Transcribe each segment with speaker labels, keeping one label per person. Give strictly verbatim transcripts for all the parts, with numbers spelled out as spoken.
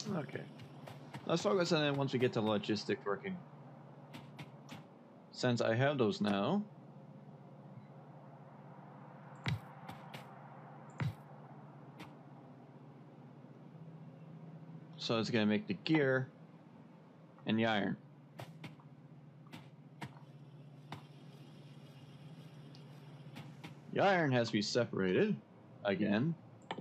Speaker 1: Okay. Let's focus on it once we get the logistics working. Since I have those now. So it's gonna make the gear and the iron. The iron has to be separated again.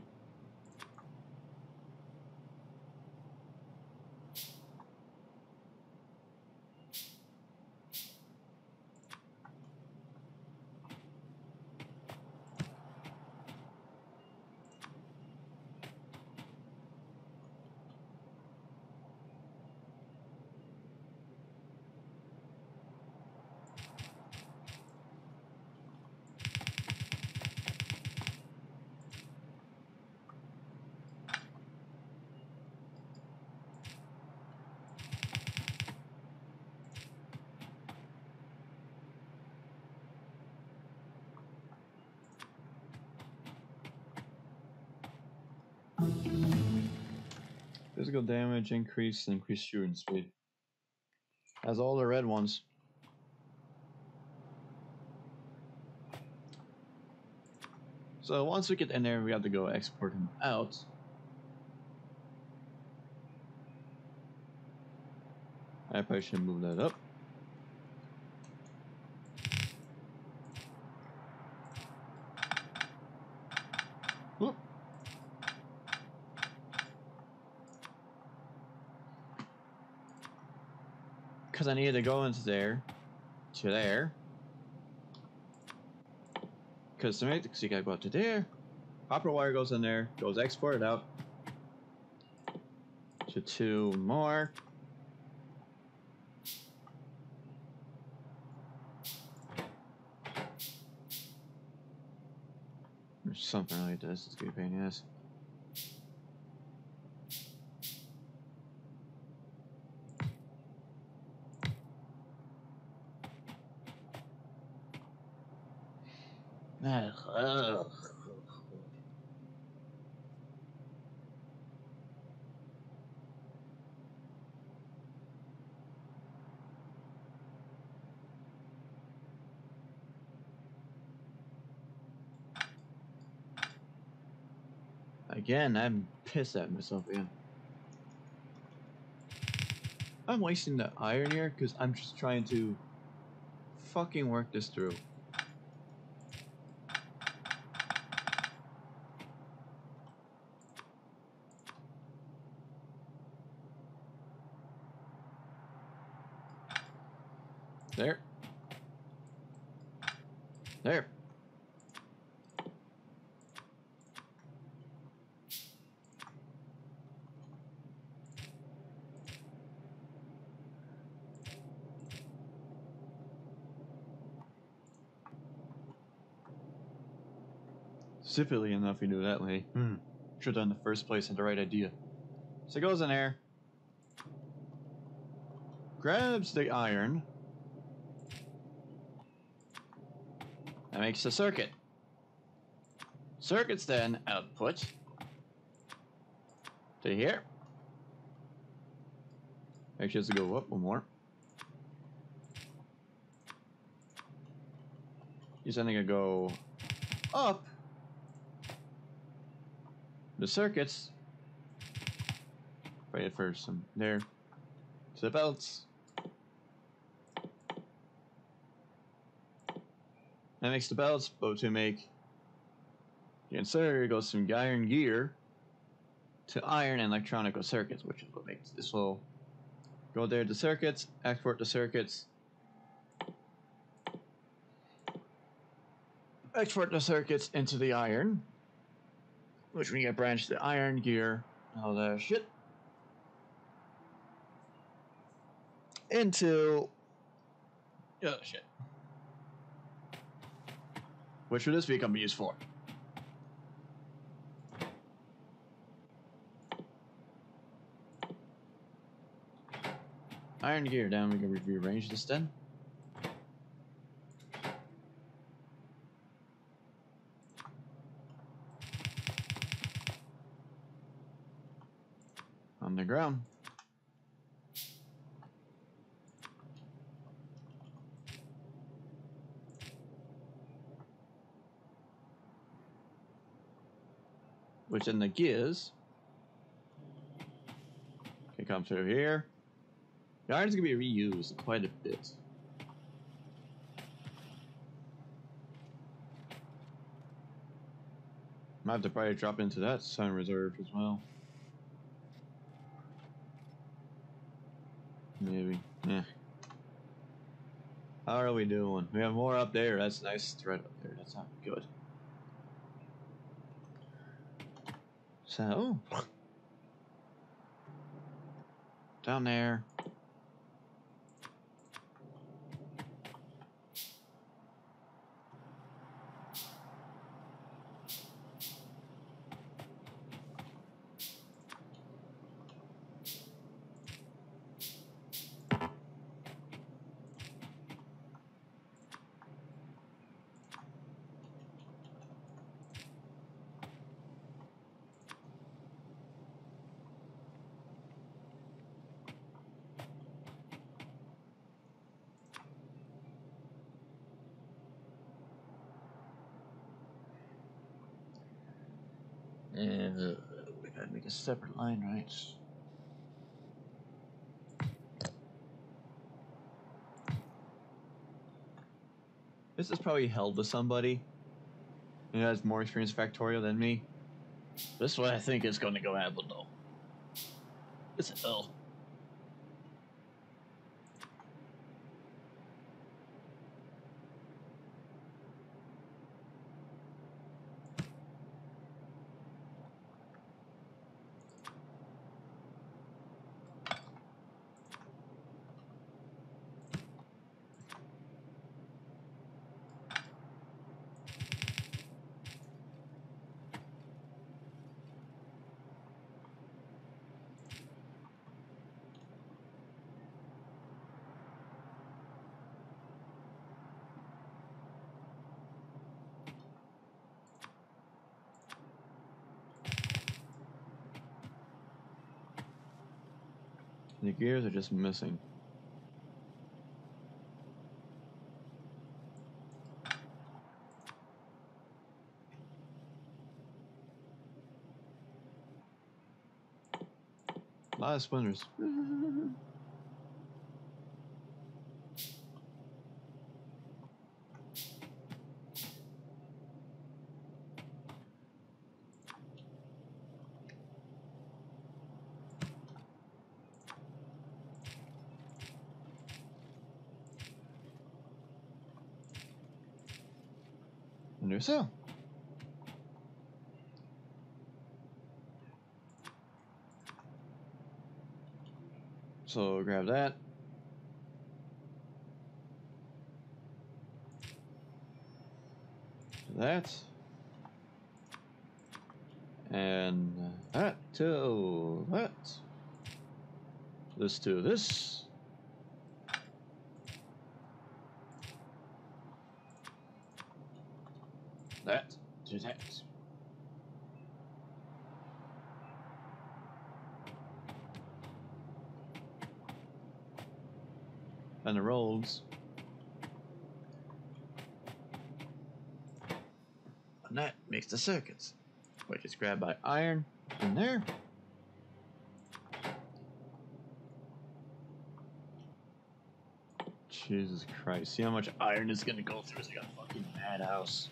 Speaker 1: Physical damage increase, increased shooting speed. Has all the red ones. So once we get in there, we have to go export him out. I probably should move that up. Whoop. Because I needed to go into there, to there. Because to make, you gotta go out to there. Copper wire goes in there, goes exported out to two more. Or something like this. It's gonna be a pain in the ass. Ugh. Again, I'm pissed at myself again. I'm wasting the iron here because I'm just trying to fucking work this through. There. There. Specifically enough you do it that way. Hmm. Should have done in the first place, had the right idea. So it goes in there. Grabs the iron. That makes a circuit. Circuits then output to here. Actually has to go up one more. He's then gonna go up the circuits. Right at first, some there. To the belts. That makes the belts, but to make the inserter goes from iron gear to iron and electronic circuits, which is what makes this will go there to circuits, export the circuits, export the circuits into the iron, which we get branch the iron gear, all that shit, into oh shit, which would this become used for? Iron gear down. We can re rearrange this then. on the ground. Which in the gears can come through here. The iron's gonna be reused quite a bit. Might have to probably drop into that sun reserve as well. Maybe. Yeah. How are we doing? We have more up there. That's nice thread up there. That's not good. So, down there. And uh, we gotta make a separate line, right? This is probably held to somebody who has more experience Factorio than me. This is what I think is going to go happen, though. It's hell. The gears are just missing. A lot of splinters. And there's so. So grab that. That. And that to that. This to this. That to that. And the rolls. And that makes the circuits. Which is grabbed by iron in there. Jesus Christ. See how much iron is gonna go through? It's like a fucking madhouse.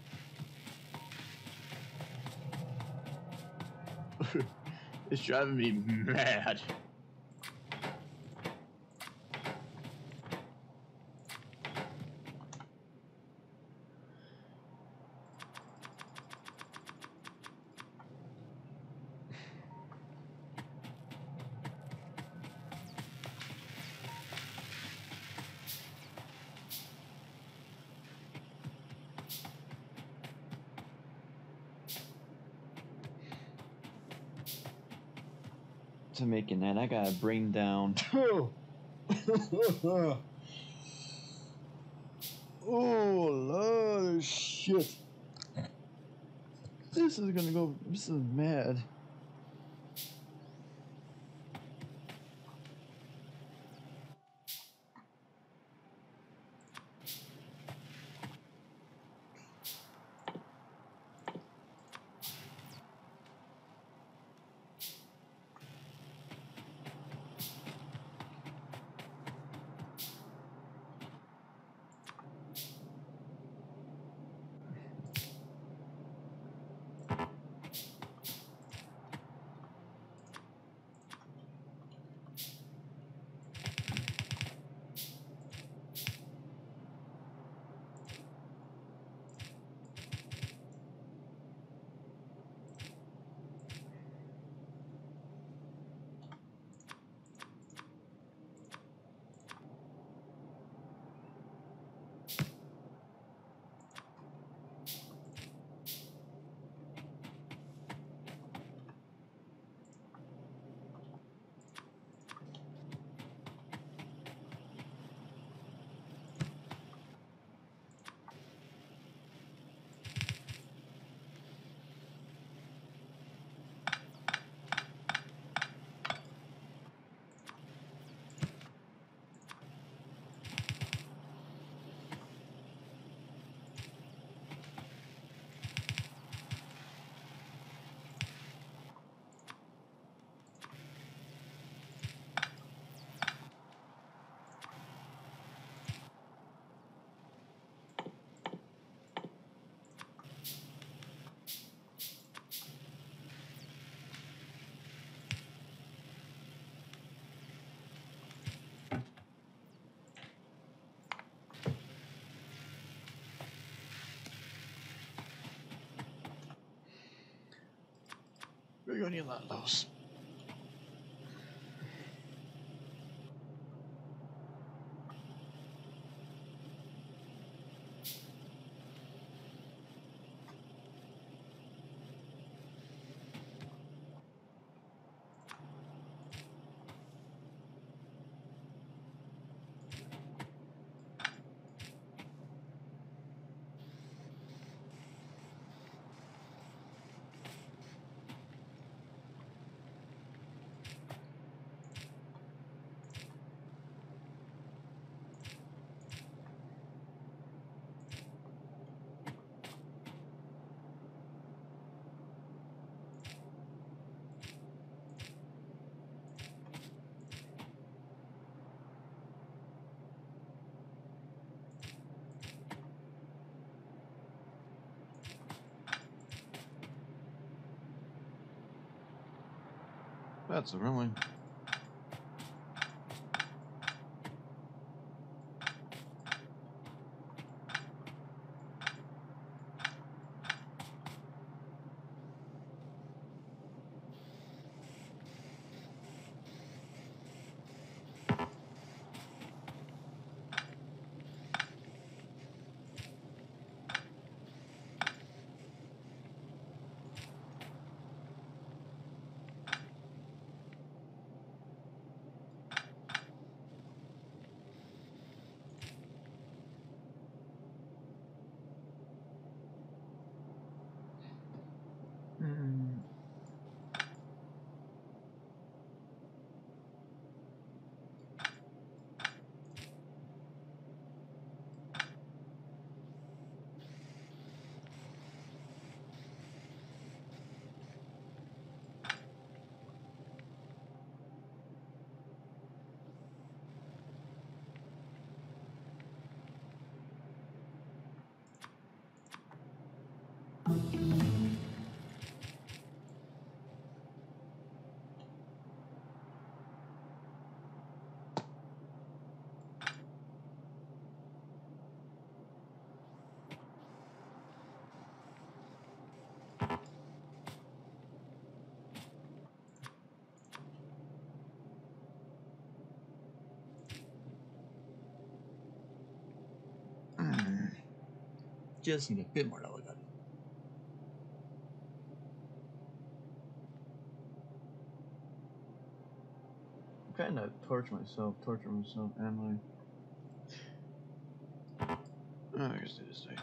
Speaker 1: It's driving me mad. To making that, I gotta bring down. Oh, Lord of shit. This is gonna go. This is mad. We're gonna need a lot of those. That's the wrong way. Hmm. Just need a bit more elegant. I'm trying to torture myself, torture myself, am I? Oh, I guess do this side.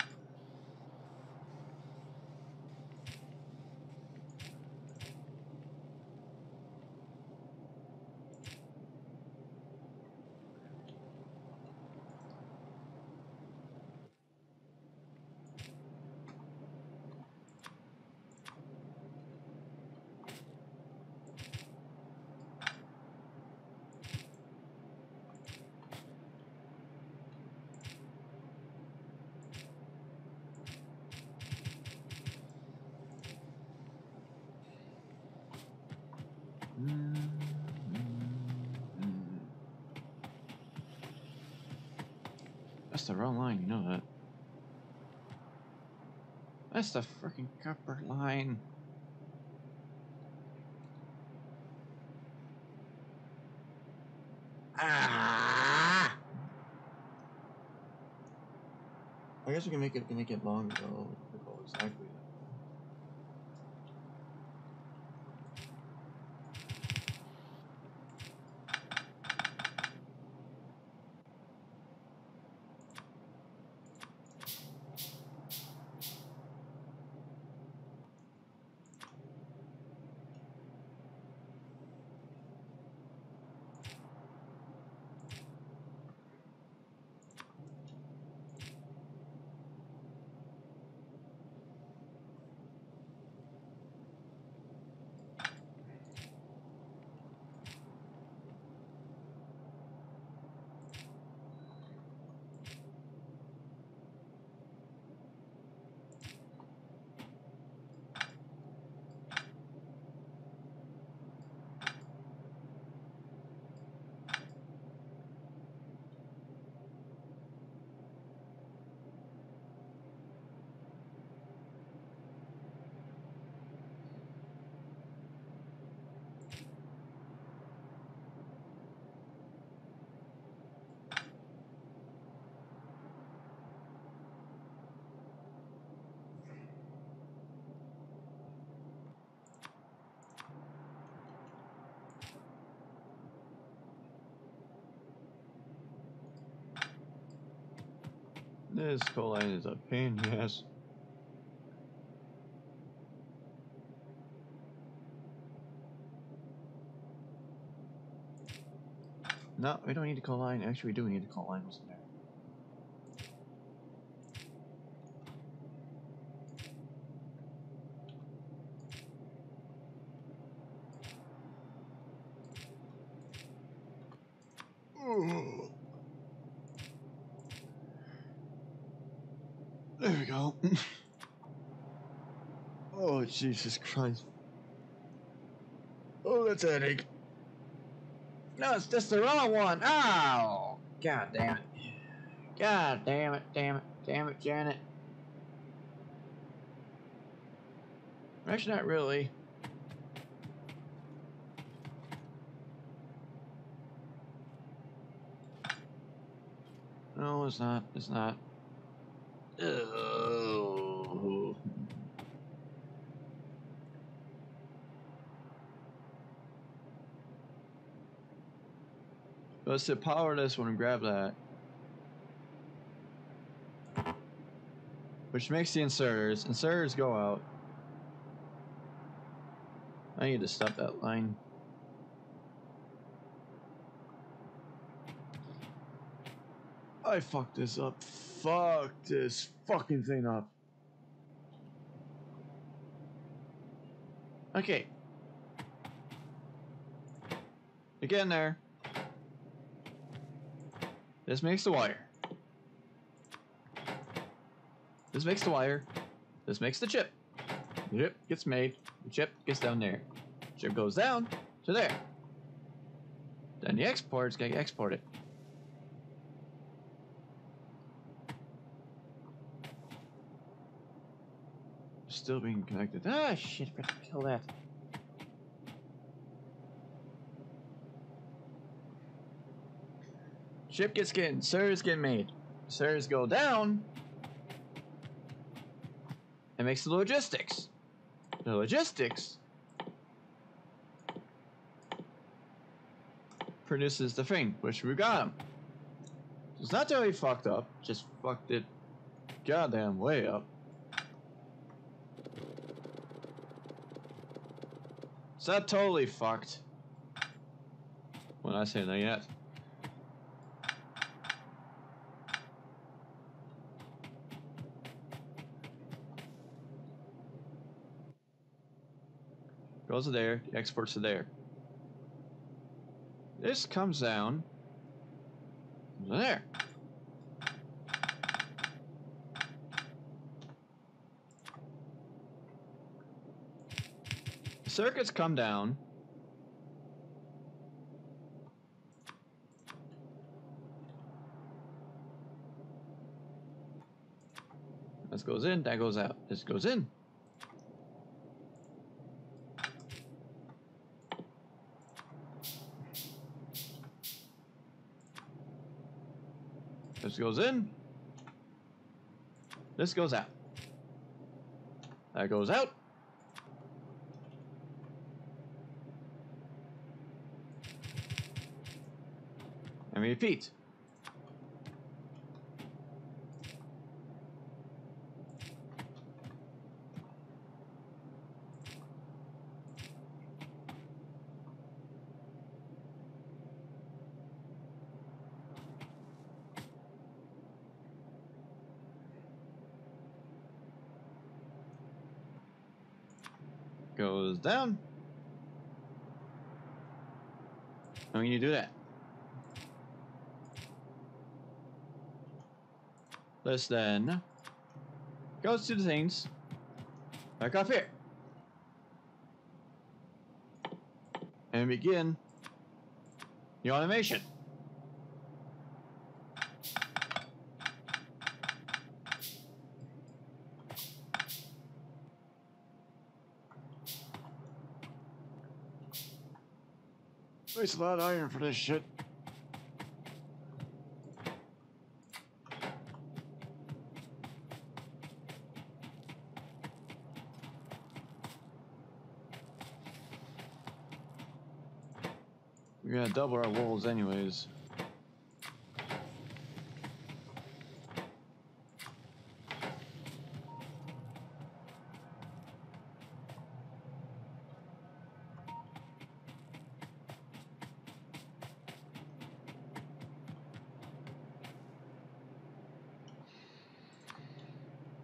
Speaker 1: That's the wrong line, you know that. That's the freaking copper line. Ah! I guess we can make it make it longer though. Go exactly. This coal line is a pain, yes. No, we don't need a coal line. Actually, we do need a coal line, wasn't there? Ooh. There we go. Oh, Jesus Christ. Oh, that's a headache. No, it's just the wrong one. Ow! God damn it. God damn it, damn it, damn it, Janet. Actually, not really. No, it's not. It's not. Oh. Let's hit power this one and grab that. Which makes the inserters. Inserters go out. I need to stop that line. I fucked this up. Fuck this fucking thing up. Okay. Again there. This makes the wire. This makes the wire. This makes the chip. The chip gets made. The chip gets down there. Chip goes down to there. Then the exports get exported. Still being connected. Ah, shit, I gotta kill that. Chip gets getting, servers get made. Servers go down. It makes the logistics. The logistics produces the thing, which we got them. So it's not totally fucked up, just fucked it goddamn way up. It's not totally fucked. When I say that yet. Goes to there, the exports to there. This comes down to there. The circuits come down. This goes in, that goes out. This goes in. This goes in. This goes out. That goes out. And repeat. Goes down. And when you do that, this then goes to the things back up here and begin the automation. Waste a lot of iron for this shit. We're gonna double our wolves anyways.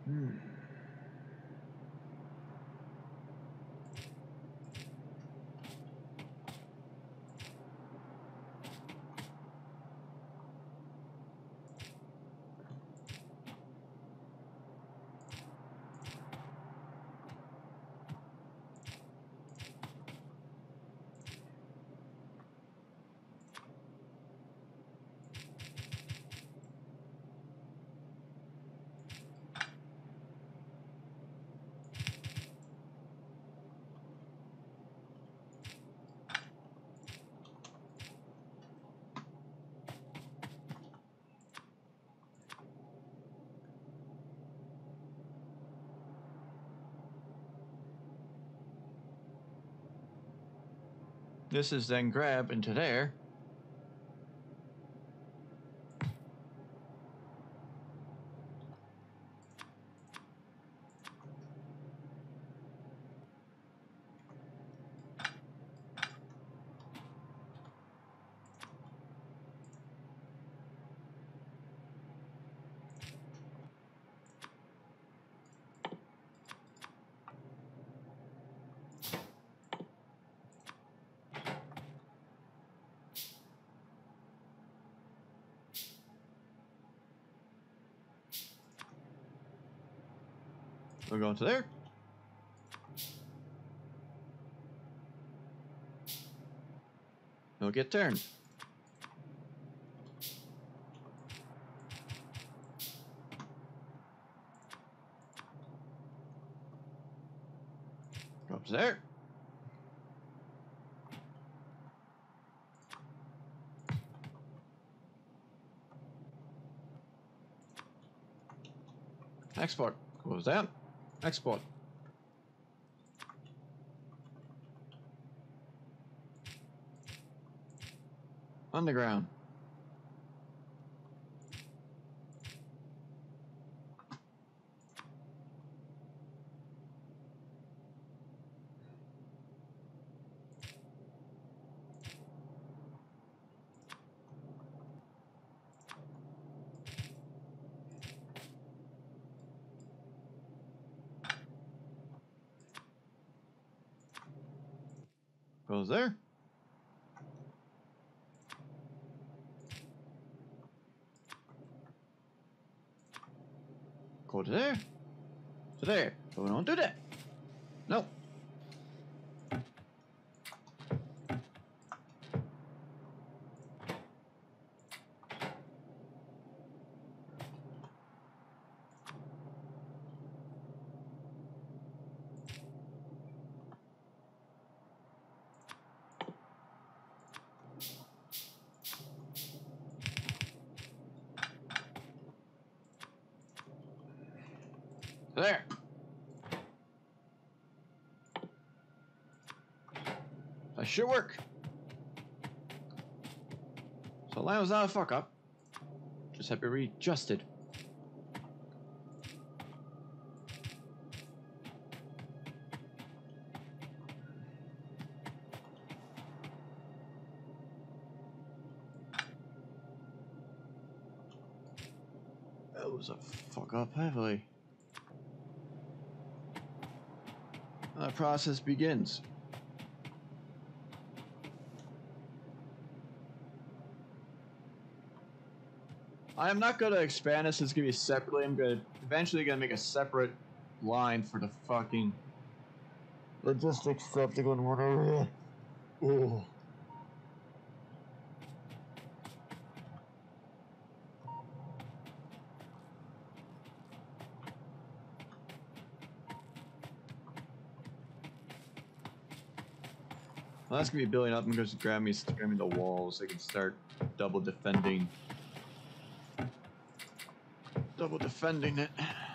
Speaker 1: Hmm. This is then grab into there. We're going to there. It'll get turned. Go up to there. Export. Goes down. Export. Underground. Goes there. Go to there. To there. So we don't do that. No. There. That should work. So line was not a fuck up. Just have to be readjusted. That was a fuck up heavily. The process begins. I'm not going to expand this. It's going to be separately. I'm going to eventually going to make a separate line for the fucking logistics stuff to go in one area. Oh. Well, that's gonna be building up. I'm gonna just grab me, grab me the walls so I can start double defending. Double defending it.